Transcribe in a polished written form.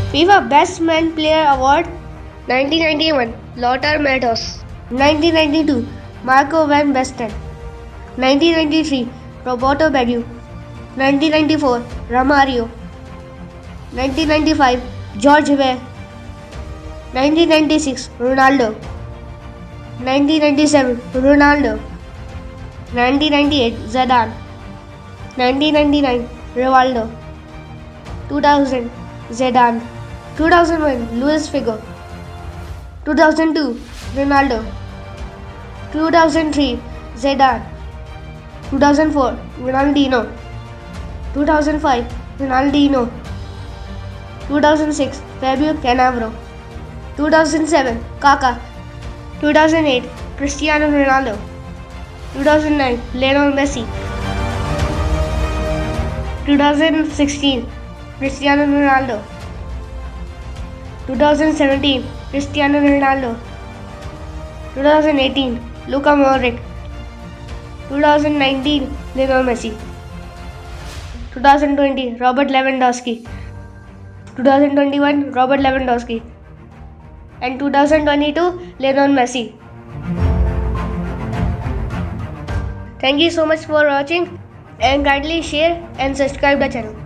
FIFA Best Man Player Award 1991 Lothar Matthäus. 1992 Marco van Basten. 1993 Roberto Baggio. 1994 Romario. 1995 George Weah. 1996 Ronaldo. 1997 Ronaldo. 1998 Zidane. 1999 Rivaldo. 2000 Zidane. 2001 Luis Figo. 2002 Ronaldo. 2003 Zidane. 2004 Ronaldinho. 2005 Ronaldinho. 2006 Fabio Cannavaro. 2007 Kaká. 2008 Cristiano Ronaldo. 2009 Lionel Messi. 2016 Cristiano Ronaldo. 2017 Cristiano Ronaldo. 2018 Luka Modric. 2019 Lionel Messi. 2020 Robert Lewandowski. 2021 Robert Lewandowski. And 2022 Lionel Messi. Thank you so much for watching and kindly share and subscribe the channel.